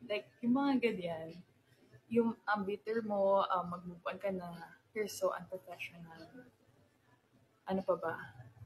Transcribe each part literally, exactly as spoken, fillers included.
Like, yung mga ganyan. Yung ang bitter mo, um, mag-move on ka na, you're so unprofessional. Ano pa ba?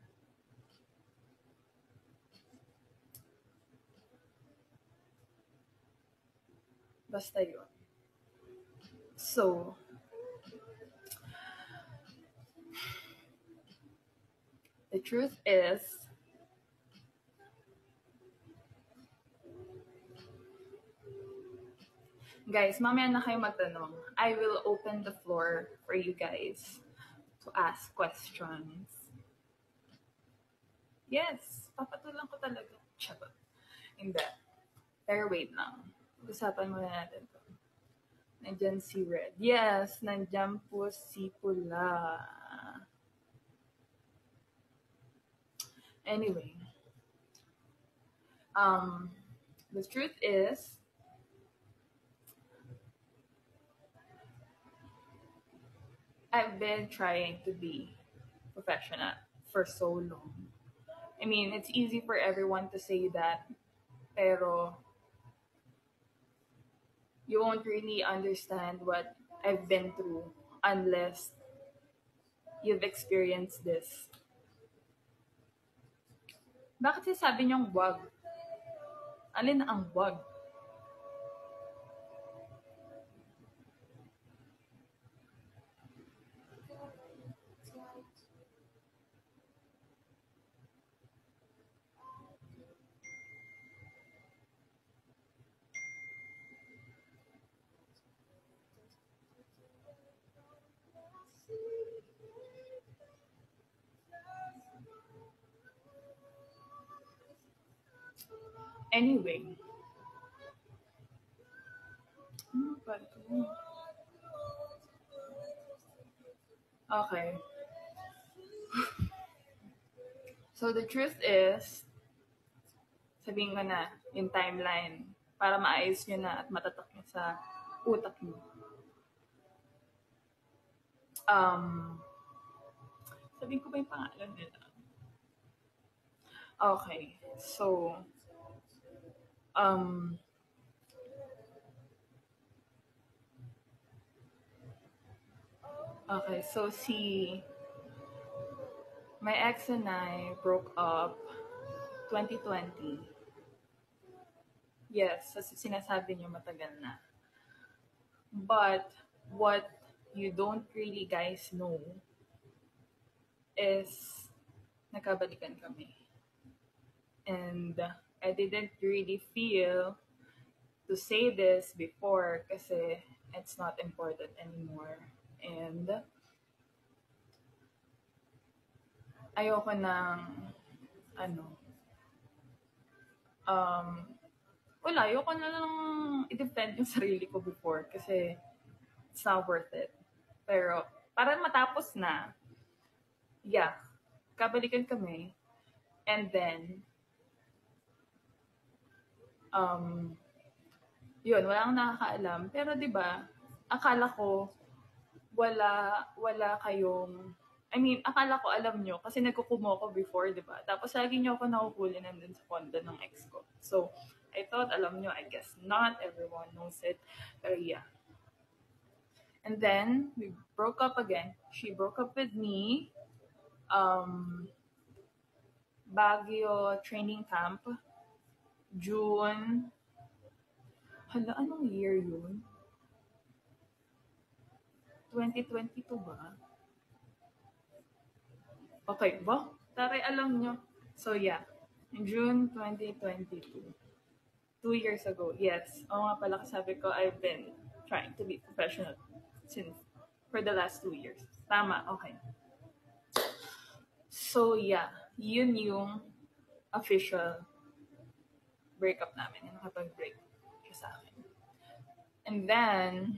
Basta yun. So, the truth is, guys, mamaya na kayo magtanong. I will open the floor for you guys to ask questions. Yes, papatulan ko talaga. Charot. Hindi. Pero wait lang. Usapan muna natin to. Nandyan si Red. Yes, nandyan po si Pula. Anyway. Um, the truth is, I've been trying to be professional for so long. I mean, it's easy for everyone to say that, pero you won't really understand what I've been through unless you've experienced this. Bakit sabi niyong wag? Alin ang wag? Anyway. Ano ba ito? Okay. So the truth is, sabihin ko na yung timeline para maayos nyo na at matatak nyo sa utak nyo. Um, sabihin ko ba yung pangalan nila? Okay. So, um, okay. So, si my ex and I broke up twenty twenty. Yes, as sinasabi niyo matagal na. But what you don't really guys know is nagkabalikan kami. And I didn't really feel to say this before kasi it's not important anymore. And ayoko ng ano um wala, ayoko na lang i-defend yung sarili ko before kasi it's not worth it. Pero para matapos na, yeah, kabalikan kami. And then, um, yun, wala akong nakakaalam. Pero di ba akala ko, wala, wala kayong, I mean, akala ko alam nyo, kasi nagkukumo ko before, di ba? Tapos lagi nyo ako nakuhuli nandun sa condo ng ex ko. So, I thought, alam nyo, I guess not everyone knows it. Pero yeah. And then, we broke up again. She broke up with me. Um, Baguio training camp. June. Hala, anong year yun? twenty twenty-two ba? Okay ba? Taray, alam nyo. So, yeah. June twenty twenty-two. Two years ago. Yes. Oo nga pala, sabi ko, I've been trying to be professional since for the last two years. Tama, okay. So, yeah. Yun yung official breakup namin. Yung nakapag-break siya sa akin. And then,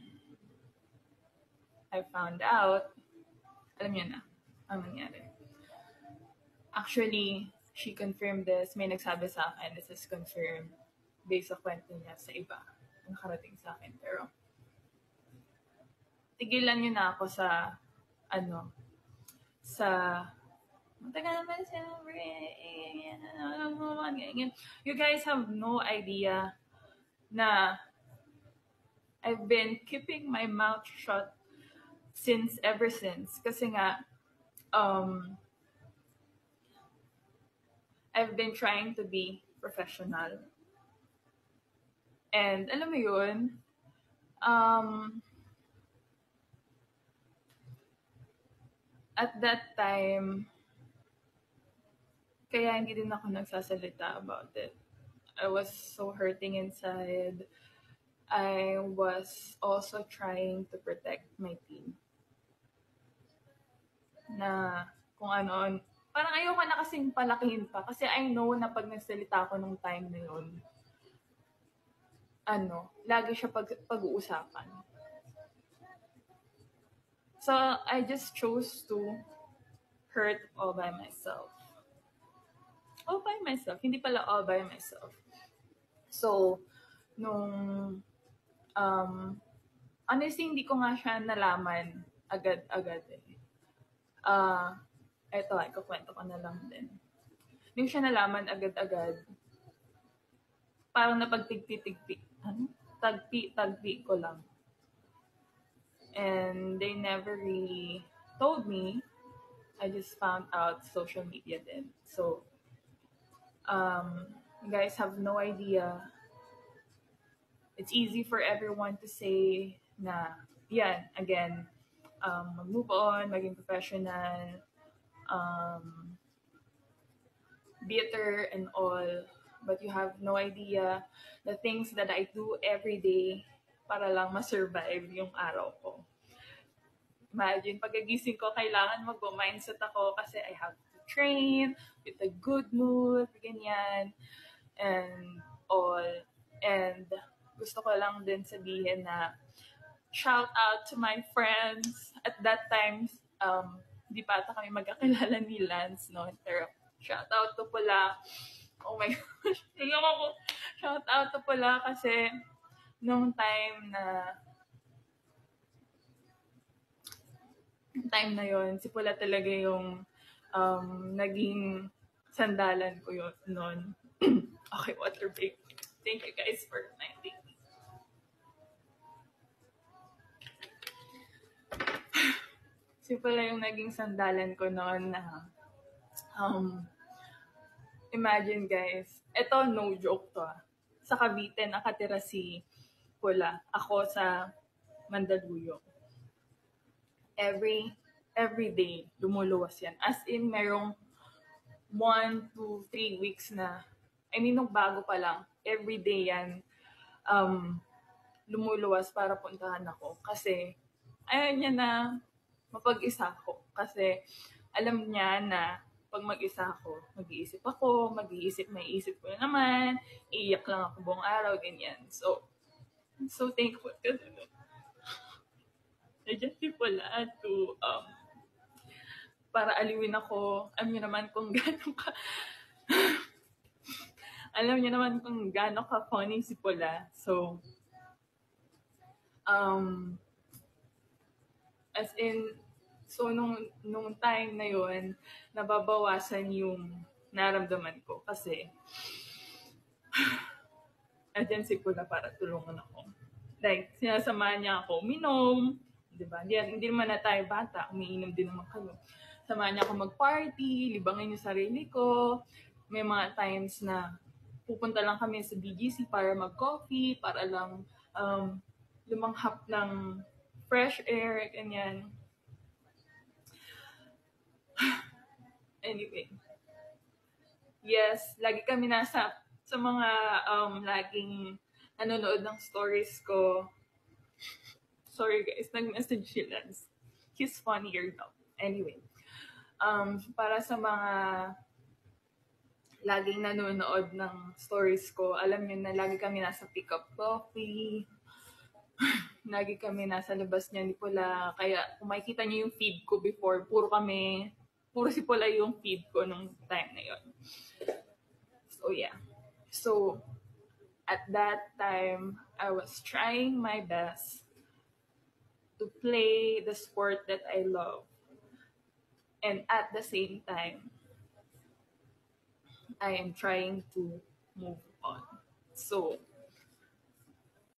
I found out, alam niyo na, ang nangyari. Actually, she confirmed this. May nagsabi sa akin, this is confirmed based sa kwento niya sa iba. Nakarating sa akin. Pero, tigilan niyo na ako sa, ano, sa, matagal naman siya, you guys have no idea na I've been keeping my mouth shut since ever since. Kasi nga, um, I've been trying to be professional. And alam mo yun, um, at that time, kaya hindi din ako nagsasalita about it. I was so hurting inside. I was also trying to protect my team. Na kung ano, parang ayoko na kasing palakihin pa. Kasi I know na pag nagsalita ako nung time na yun, ano, lagi siya pag, pag-uusapan. So, I just chose to hurt all by myself. All by myself. Hindi pala all by myself. So, nung, um, honestly, hindi ko nga siya nalaman agad-agad eh. Ah, uh, eto, ikukwento ko na lang din. Hindi siya nalaman agad-agad. Parang napagtigpi-tigpi. Ano? Tagpi-tagpi ko lang. And they never really told me. I just found out social media then. So, um, you guys have no idea. It's easy for everyone to say na, yan, again, um, mag-move on, maging professional, um, bitter and all. But you have no idea the things that I do every day para lang ma-survive yung araw ko. Imagine, pagkagising ko, kailangan mag-mindset ako kasi I have to train with a good mood, ganyan, and all. And gusto ko lang din sabihin na shout out to my friends. At that time, um, di pa ata kami magkakilala ni Lance, no? Pero shout out to pala. Oh my gosh. Tingnan ko, shout out to pala kasi nung time na time na yon si Pula talaga yung um, naging sandalan ko yun noon. Okay, water break. Thank you guys for reminding me. Si Pula yung naging sandalan ko noon na um, imagine guys, eto no joke to ah. Sa Cavite nakatira si Pula. Ako sa Mandaluyong. Every every day, lumuluwas yan. As in, merong one, two, three weeks na, I mean, nung bago pa lang, every day yan, um, lumuluwas para puntahan ako. Kasi, ayaw niya na mapag-isa ako. Kasi, alam niya na pag mag-isa ako, mag-iisip ako, mag-iisip, may isip ko na naman, iiyak lang ako buong araw, ganyan. So, I'm so thankful kasi nandiyan si Pula to, um, para aliwin ako. Alam niyo naman kung gano'n ka, alam niyo naman kung gano'n ka funny si Pula. So, um, as in, so nung, nung time na yun, nababawasan yung naramdaman ko. Kasi, andyan si Pula para tulungan ako. Like, sinasamahan niya ako uminom, diba? Hindi, hindi naman na tayo bata, umiinom din naman kayo. Samahan niya ako mag-party, libangin yung sarili ko. May mga times na pupunta lang kami sa B G C para mag-coffee, para lang um, lumanghap ng fresh air, ganyan. Anyway. Yes, lagi kami nasa, sa mga um, laging nanonood ng stories ko. Sorry guys, nag-message si Lance. He's funnier now. Anyway. Um, para sa mga laging nanonood ng stories ko, alam niyo na lagi kami nasa pick-up coffee. Lagi kami nasa labas niya ni Pula. Kaya kung makikita niyo yung feed ko before, puro kami, puro si Pula yung feed ko nung time na yon. So yeah. So, at that time, I was trying my best to play the sport that I love. And at the same time, I am trying to move on. So,